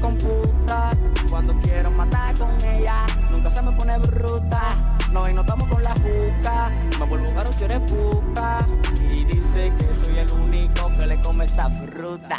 computa. Cuando quiero matar con ella, nunca se me pone bruta. No, y no estamos con la juca. Me vuelvo caro si eres puca. Y dice que soy el único que le come esa fruta.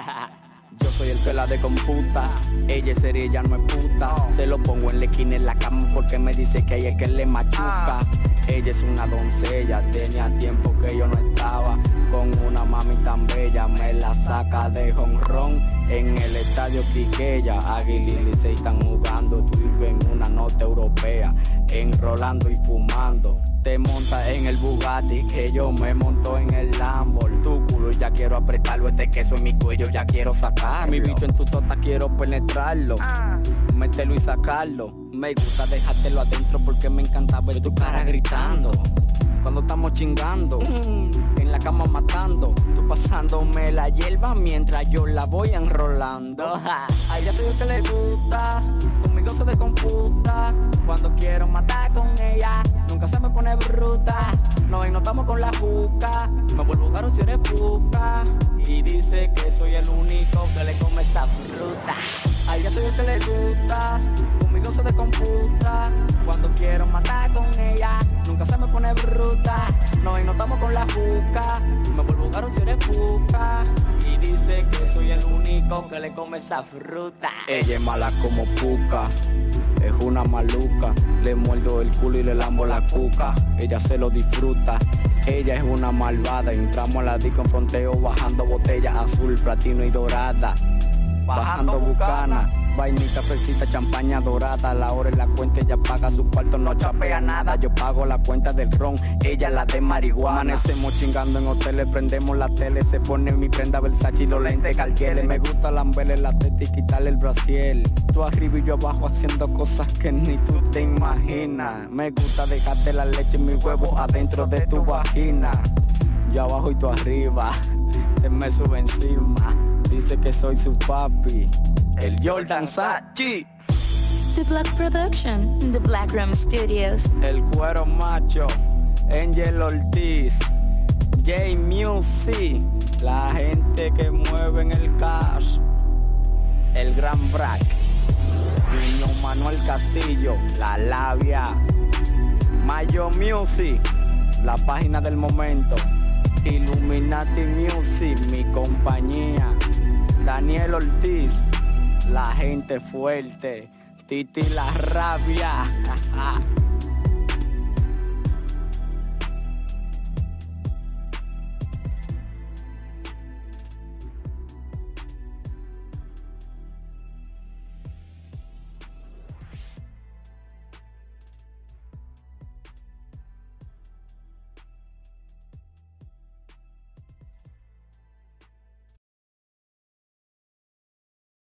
Yo soy el que la de computa. Ella es seria, ella no es puta. Se lo pongo en la esquina en la cama porque me dice que ella es que le machuca. Ella es una doncella, tenía tiempo que yo no estaba con una mami tan bella. Me la saca de jonrón en el estadio Quiqueya. Águila y Licey están jugando, tú vives en una nota europea, enrolando y fumando. Te montas en el Bugatti, que yo me monto en el Lambo. Tu culo ya quiero apretarlo, este queso en mi cuello ya quiero sacarlo. Mi bicho en tu tota quiero penetrarlo, mételo y sacarlo. Me gusta dejártelo adentro porque me encanta ver tu cara gritando cuando estamos chingando, en la cama matando. Tú pasándome la hierba mientras yo la voy enrolando. A ella soy el que le gusta, conmigo se descomputa. Cuando quiero matar con ella, nunca se me pone bruta. No, y no estamos con la juca. Me vuelvo caro si eres puca. Y dice que soy el único que le come esa fruta. A ella soy el que le gusta, conmigo se descomputa. Cuando quiero matar con ella, nunca se me pone bruta. No, y no estamos con la juca. Me vuelvo caro si eres puca. Y dice que soy el único que le come esa fruta. Ella es mala como puca, es una maluca. Le muerdo el culo y le lambo la cuca. Ella se lo disfruta. Ella es una malvada. Entramos a la disco en fronteo, bajando botellas azul, platino y dorada. Bajando bucana, vainita, fresita, champaña dorada. A la hora en la cuenta ella paga su cuarto, no chapea nada. Yo pago la cuenta del ron, ella la de marihuana. Amanecemos chingando en hoteles, prendemos la tele. Se pone mi prenda Versace y los lentes Cartier. Me gusta lamberle la teta y quitarle el brasier. Tú arriba y yo abajo haciendo cosas que ni tú te imaginas. Me gusta dejarte la leche y mi huevo adentro de tu vagina. Yo abajo y tú arriba, él me sube encima. Dice que soy su papi, el Jordan Sachi. The Black Production, The Black Room Studios. El cuero macho, Angel Ortiz, J Music, la gente que mueve en el cash, el Gran Brack, Niño Manuel Castillo, La Labia, Mayo Music, la página del momento, Illuminati Music, mi compañía, Daniel Ortiz, la gente fuerte, Titi la rabia.